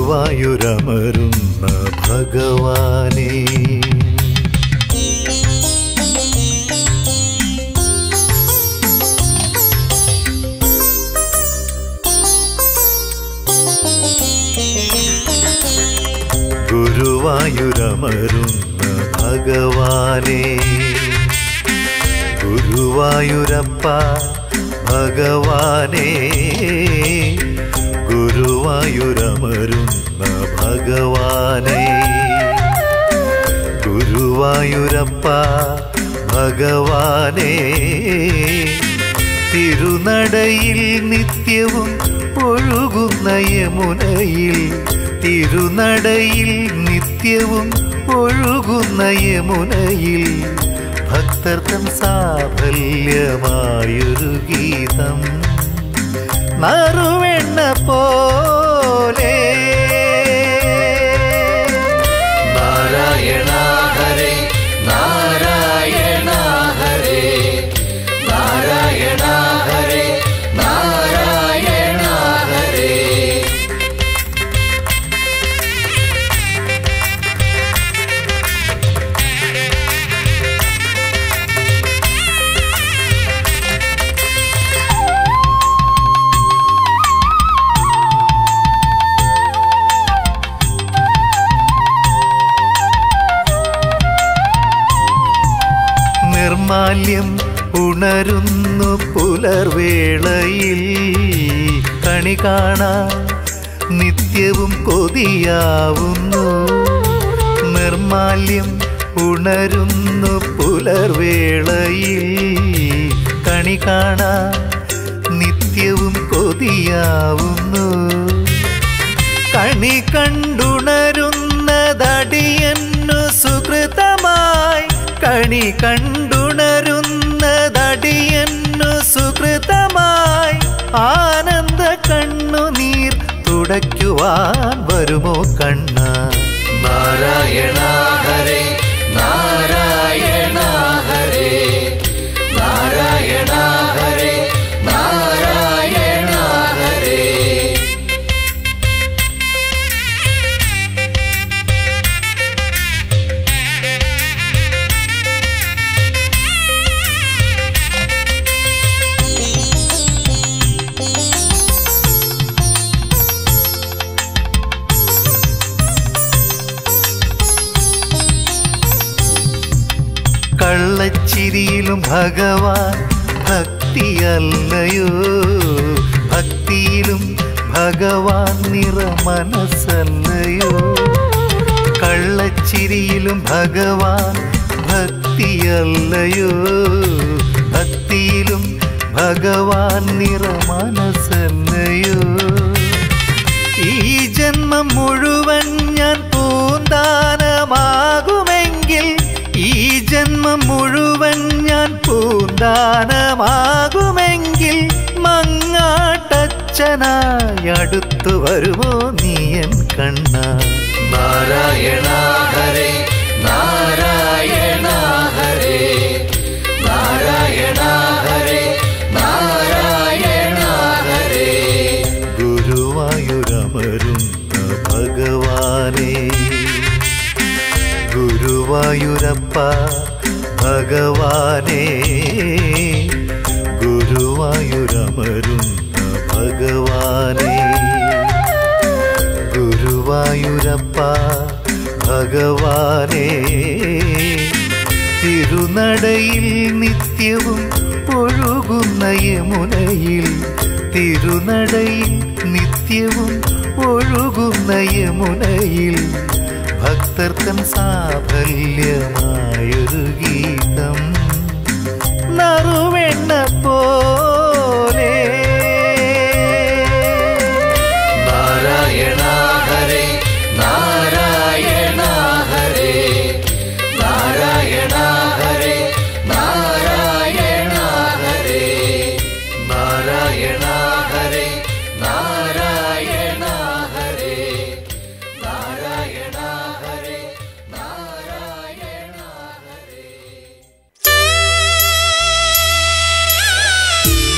ഗുരുവായൂരമരുന്ന ഭഗവാനേ ഗുരുവായൂരമരുന്ന ഭഗവാനേ ഗുരുവായൂരപ്പ ഭഗവാനേ ഗുരുവായൂരമരുന്ന ഭഗവാനേ ഗുരുവായൂരപ്പ ഭഗവാനേ തിരുനടയിൽ നിത്യവും ഒഴുകുന്ന യമുനയിൽ തിരുനടയിൽ നിത്യവും ഒഴുകുന്ന യമുനയിൽ ഭക്തർക്കും സാഫല്യമായൊരു ഗീതം നറുവെണ്ണ പോലെ നാരായണ ഹരേ നാരായണ ഹരേ നാരായണ ഹരേ നാരായണ ഹരേ നിർമാല്യം ഉണരുന്നു പുലർവേളയിൽ കണി കാണാൻ നിത്യവും കൊതിയാവുന്നു നിർമാല്യം ഉണരുന്നു പുലർവേളയിൽ കണി കാണാൻ നിത്യവും കൊതിയാവുന്നു കണി കണ്ടുണരുന്നതടിയന്നു സുകൃതമായി കണി കണ്ടുണരുന്നതടിയന്നു സുകൃതമായി ആനന്ദ കണ്ണുനീർ തുടയ്ക്കുവാൻ വരുമോ കണ്ണ നാരായണ ഹരേ നാരായണ ഹരേ നാരായണ ഹരേ നാരായണ ഹരേ കള്ളച്ചിരിയിലും ഭഗവാൻ ഭക്തിയല്ലയോ ഭക്തിയിലും ഭഗവാൻ നിറമനസ്സല്ലയോ കള്ളച്ചിരിയിലും ഭഗവാൻ ഭക്തിയല്ലയോ ഭക്തിയിലും ഭഗവാൻ നിറമനസ്സല്ലയോ ഈ ജന്മം മുഴുവൻ ഞാൻ പൂന്താനമാകുമെങ്കിൽ ഈ ജന്മം മുഴുവൻ ഞാൻ പൂന്താനമാകുമെങ്കിൽ മങ്ങാട്ടച്ഛനായി അടുത്തു വരുമോ നീയൻ കണ്ണ നാരായണ ഹരേ നാരായണ ഹരേ നാരായണ ഹരേ നാരായണ ഹരേ ഗുരുവായൂരമരുന്ന ഭഗവാനേ ഗുരുവായൂരപ്പ ഭഗവാനേ ഗുരുവായൂരമരുന്ന ഭഗവാനേ ഗുരുവായൂരപ്പ ഭഗവാനേ തിരുനടയിൽ നിത്യവും ഒഴുകുന്ന യമുനയിൽ തിരുനടയിൽ നിത്യവും ഒഴുകുന്ന യമുനയിൽ ഭക്തർക്കും സാഫല്യമായൊരു ഗീതം നറുവെണ്ണ പോലെ നാരായണ ഹരേ നാരായണ ഹരേ നാരായണ ഹരേ നാരായണ ഹരേ നാരായണ ഹരേ നാരായണ ഹരേ നാരായണ ഹരേ നാരായണ ഹരേ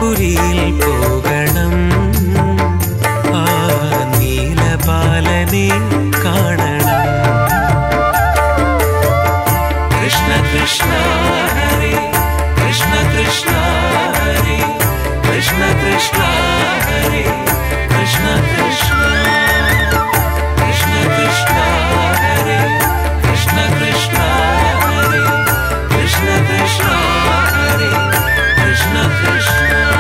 ഗോകുലപാലനപുരിയിൽ പോകണം, ആ നീലബാലനെ കാണണം. കൃഷ്ണ കൃഷ്ണ ഹരേ കൃഷ്ണ കൃഷ്ണ ഹരേ കൃഷ്ണ കൃഷ്ണ ഹരേ കൃഷ്ണ കൃഷ്ണ കൃഷ്ണ കൃഷ്ണ ഹരേ കൃഷ്ണ കൃഷ്ണ ഹരേ കൃഷ്ണ കൃഷ്ണ ഹരേ കൃഷ്ണ കൃഷ്ണ.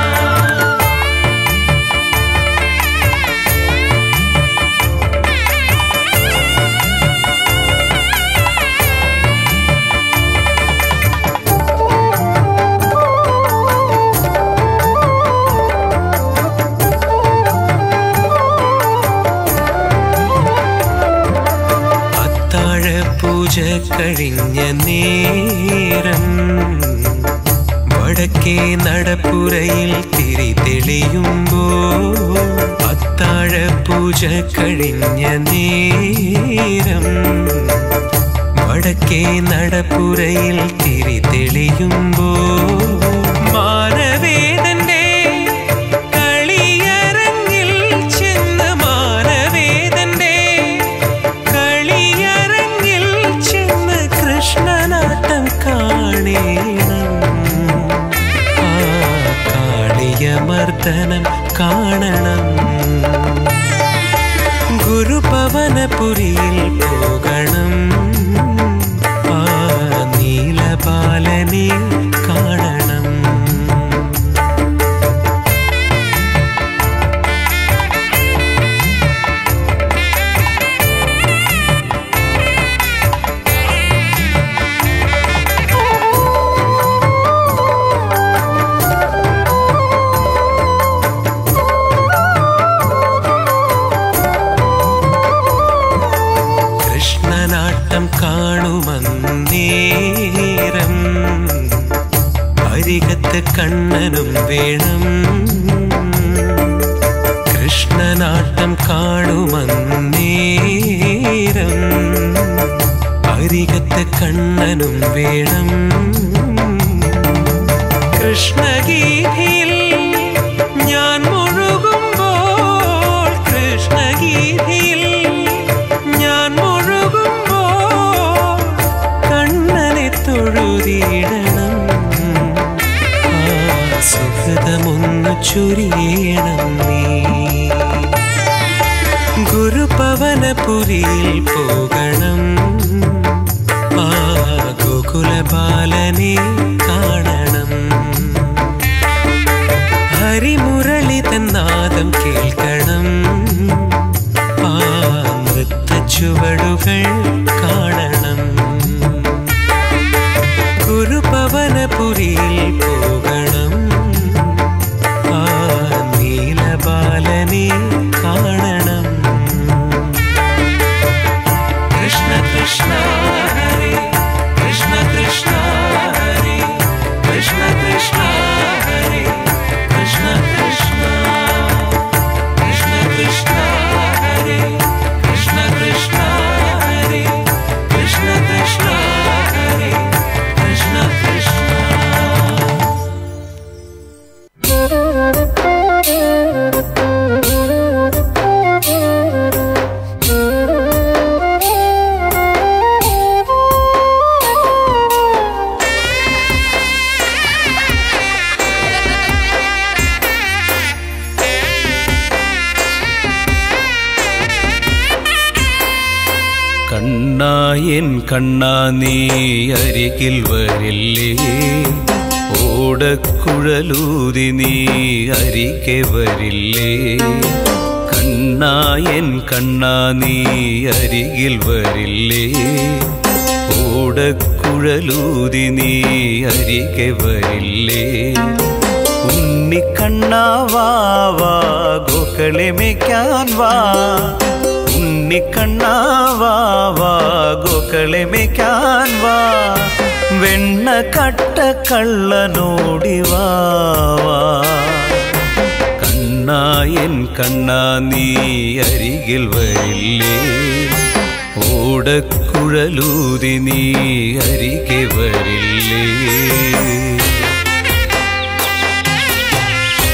പൂജ കഴിഞ്ഞ നേരം വടക്കേ നടപ്പുരയിൽ തിരി തെളിയുമ്പോൾ, അത്താഴ പൂജ കഴിഞ്ഞ നേരം വടക്കേ നടപ്പുരയിൽ തിരി തെളിയുമ്പോൾ, മാനവേദന്റെ കളിയരങ്ങിൽ ചെന്ന് മാനവേദന്റെ കളിയരങ്ങിൽ ചെന്ന് കൃഷ്ണനാട്ടം കാണേണം, ആ കാളിയമർദ്ദനം കാണണം. ഗുരുപവനപുരിയിൽ പോകണം, ആ നീലബാലനെ കാണണം. കൃഷ്ണനാട്ടം കാണുമന്നേരം അരികത്ത് കണ്ണനും വേണം, കൃഷ്ണനാട്ടം കാണുമന്നേരം അരികത്ത് കണ്ണനും വേണം. കൃഷ്ണഗീതിയിൽ ഞാൻ മുഴുകുമ്പോൾ, കൃഷ്ണഗീതിയിൽ ഞാൻ മുഴുകുമ്പോൾ കണ്ണനെ തൊഴുതിടണം, ആ സുഹൃതമൊന്നു ചൊരിയണം നീ. ഗുരുപവനപുരിയിൽ പോകണം, ആ ഗോകുലബാലനെ കാണണം. ഹരിമുരളിതൻ നാദം കേൾക്കണം, ആ നൃത്തച്ചുവടുകൾ കാണണം. ഗുരുപവനപുരിയിൽ പോകണം, ആ നീലബാലനെ കാണണം. കൃഷ്ണ കൃഷ്ണ ഹരേ കൃഷ്ണ കൃഷ്ണ ഹരേ കൃഷ്ണ കൃഷ്ണ ഹരേ കൃഷ്ണ കൃഷ്ണ കൃഷ്ണ കൃഷ്ണ ഹരേ കൃഷ്ണ കൃഷ്ണ ഹരേ കൃഷ്ണ കൃഷ്ണ ഹരേ കൃഷ്ണ കൃഷ്ണ. കണ്ണായൻ കണ്ണാ നീ അരികിൽ വരില്ലേ, ഓടക്കുഴലൂതി നീ അരികെ വരില്ലേ. കണ്ണായൻ കണ്ണാ നീ അരികിൽ വരില്ലേ, ഓടക്കുഴലൂതി നീ അരികെ വരില്ലേ. ഉണ്ണിക്കണ്ണാ വാ വാ ഗോക്കളെ മേയ്ക്കാൻ വാ, ഉണ്ണിക്കണ്ണാ വാ വാ ഗോക്കളെ മേയ്ക്കാൻ വാ. വെണ്ണ കട്ട കള്ളനോടി വാ വാ. കണ്ണായൻ കണ്ണാ നീ അരികിൽ വരില്ലേ, ഓടക്കുഴലൂതി നീ അരികെ വരില്ലേ.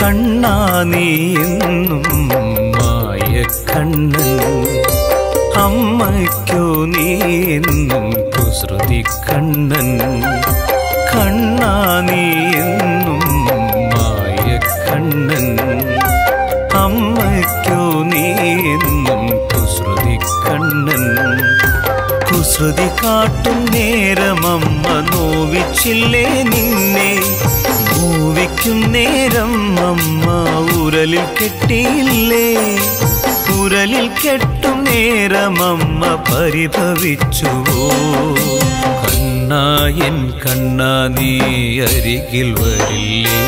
കണ്ണാ നീ എന്നും മായക്കണ്ണൻ, അമ്മയ്ക്കോ നീ എന്നും കുസൃതി കണ്ണൻ. കണ്ണാ നീ എന്നും മായക്കണ്ണൻ, അമ്മയ്ക്കോ നീ എന്നും കുസൃതി കണ്ണൻ. കുസൃതി കാട്ടും നേരമമ്മ നോവിച്ചില്ലേ നിന്നെ, നോവിക്കും നേരം അമ്മ ഉരലിൽ കെട്ടിയില്ലേ. ഉരലിൽ കെട്ടും നേരമമ്മ പരിഭവിച്ചുവോ. കണ്ണാ എൻ കണ്ണാ നീ അരികിൽ വരില്ലേ,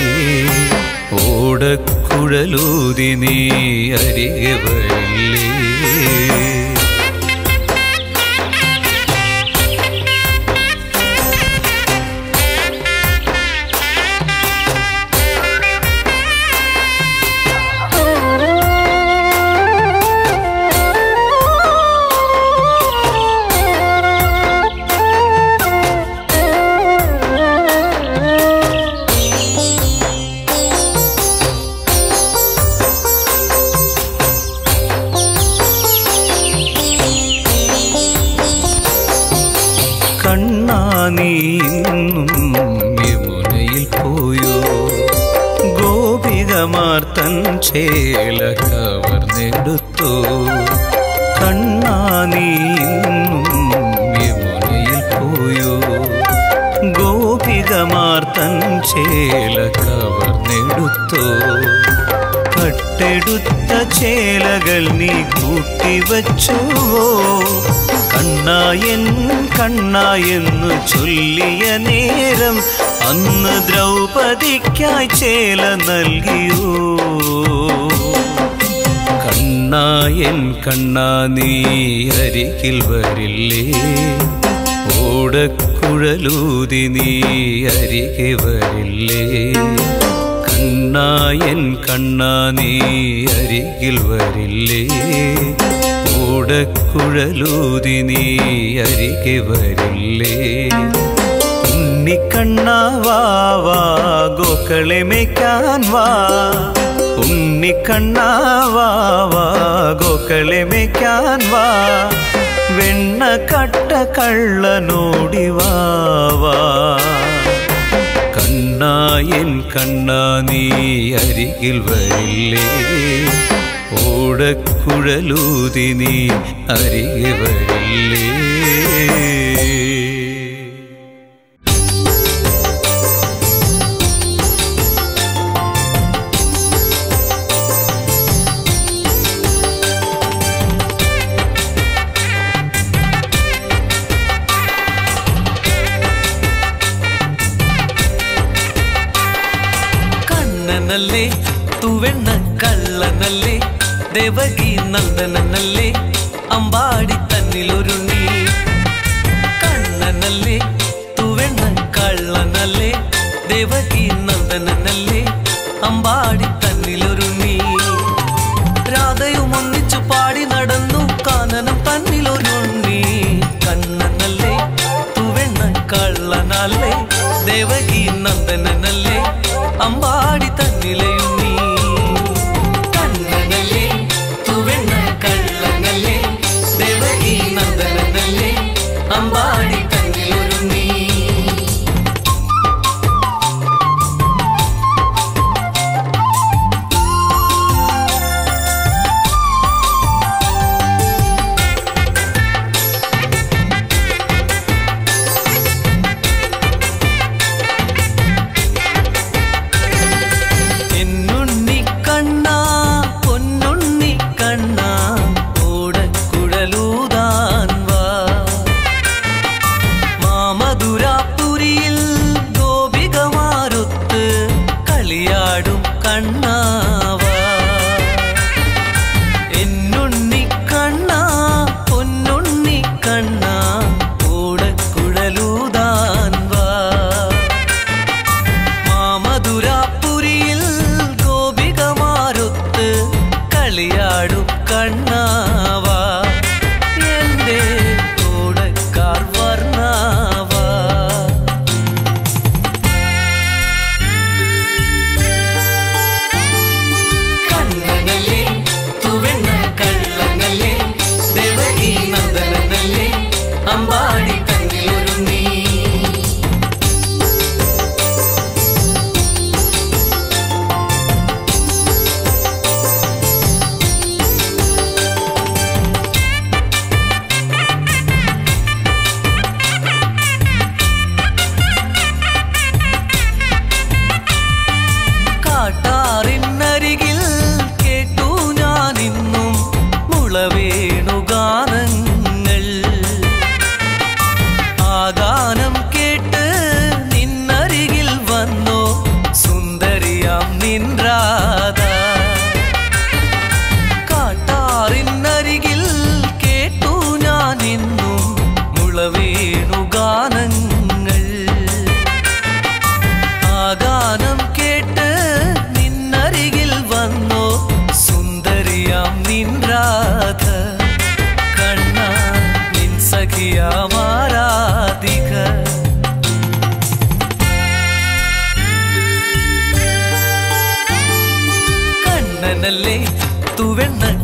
ഓടക്കുഴലൂതി നീ അരികെ വരില്ലേ. കണ്ണാ നീ ഇന്നും യമുനയിൽ പോയോ, ഗോപികമാർ തൻ ചേല കവർന്നെടുത്തോ. കണ്ണാ നീ ഇന്നും യമുനയിൽ പോയോ, ഗോപികമാർ തൻ ചേല കവർന്നെടുത്തോ. കട്ടെടുത്ത ചേലകൾ നീ കൂട്ടിവച്ചുവോ. കണ്ണായൻ കണ്ണായെന്നു ചൊല്ലിയ നേരം അന്ന് ദ്രൗപദിക്കായി ചേല നൽകിയോ. കണ്ണായൻ കണ്ണാ നീ അരികിൽ വരില്ലേ, ഓടക്കുഴലൂതി നീ അരികെ വരില്ലേ. കണ്ണായൻ കണ്ണാ നീ അരികിൽ വരില്ലേ, ഓടക്കുഴലൂതി നീ അരികെ വരില്ലേ. ഉണ്ണിക്കണ്ണാ വാ വാ ഗോക്കളെ മേയ്ക്കാൻ വാ, ഉണ്ണിക്കണ്ണാ വാ വാ ഗോക്കളെ മേയ്ക്കാൻ വാ. വെണ്ണ കട്ട കള്ളനോടി വാ വാ. കണ്ണായൻ കണ്ണാ നീ അരികിൽ വരില്ലേ, ഓടക്കുഴലൂതി നീ അരികെ വരില്ലേ. കണ്ണനല്ലേ തുവെണ്ണ കള്ളനല്ലേ, ദേവകി നന്ദനല്ലേ, അമ്പാടി തന്നിലൊരുണ്ണി. കണ്ണനല്ലേ തുവെണ്ണ കള്ളനല്ലേ, ദേവകി നന്ദനല്ലേ, അമ്പാടി തന്നിലൊരുണ്ണി. രാധയും ഒന്നിച്ചു പാടി നടന്നു കാനനം തന്നിലൊരുണ്ണി. കണ്ണനല്ലേ തുവെണ്ണ കള്ളനല്ലേ, ദേവകി നന്ദനല്ലേ, അമ്പാടി തന്നിലയുണ്ണി. കണ്ണനല്ലേ തുവെണ്ണ കള്ളനല്ലേ, ദേവകി നന്ദനല്ലേ, അമ്പാടി തന്നിലൊരുണ്ണി.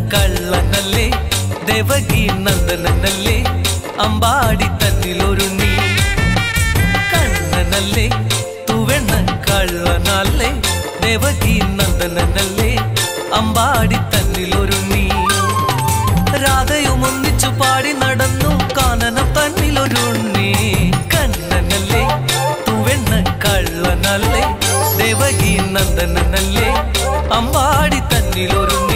കള്ളനല്ലേ ദേവകി നന്ദനല്ലേ അമ്പാടി തന്നിലൊരുണ്ണി കണ്ണനല്ലേ തുവെണ്ണ കള്ളനല്ലേ ദേവകി നന്ദനല്ലേ അമ്പാടി തന്നിലൊരുണ്ണി രാധയും ഒന്നിച്ചു പാടി നടന്നു കാനനം തന്നിലൊരുണ്ണി കണ്ണനല്ലേ തുവെണ്ണ കള്ളനല്ലേ ദേവകി നന്ദനല്ലേ അമ്പാടി തന്നിലൊരുണ്ണി